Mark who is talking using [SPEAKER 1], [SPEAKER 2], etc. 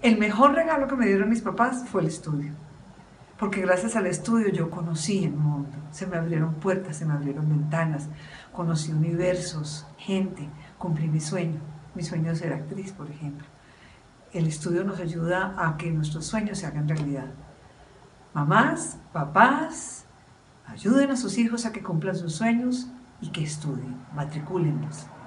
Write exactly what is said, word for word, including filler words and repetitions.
[SPEAKER 1] El mejor regalo que me dieron mis papás fue el estudio, porque gracias al estudio yo conocí el mundo, se me abrieron puertas, se me abrieron ventanas, conocí universos, gente, cumplí mi sueño, mi sueño de ser actriz, por ejemplo. El estudio nos ayuda a que nuestros sueños se hagan realidad. Mamás, papás, ayuden a sus hijos a que cumplan sus sueños y que estudien, matricúlenlos.